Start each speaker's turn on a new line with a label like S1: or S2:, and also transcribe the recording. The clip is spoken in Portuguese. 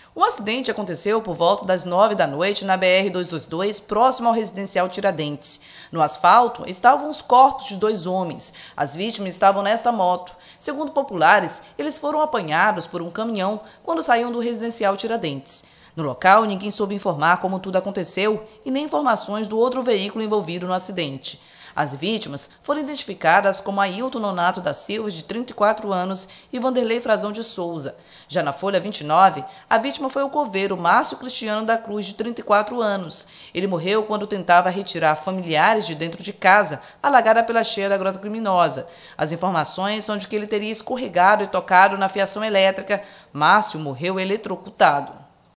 S1: Um acidente aconteceu por volta das 9 da noite na BR-222, próximo ao residencial Tiradentes. No asfalto estavam os corpos de 2 homens. As vítimas estavam nesta moto. Segundo populares, eles foram apanhados por um caminhão quando saíam do residencial Tiradentes. No local, ninguém soube informar como tudo aconteceu e nem informações do outro veículo envolvido no acidente. As vítimas foram identificadas como Ailton Nonato da Silva, de 34 anos, e Vanderlei Frazão de Souza. Já na folha 29, a vítima foi o coveiro Márcio Cristiano da Cruz, de 34 anos. Ele morreu quando tentava retirar familiares de dentro de casa, alagada pela cheia da Grota Criminosa. As informações são de que ele teria escorregado e tocado na fiação elétrica. Márcio morreu eletrocutado.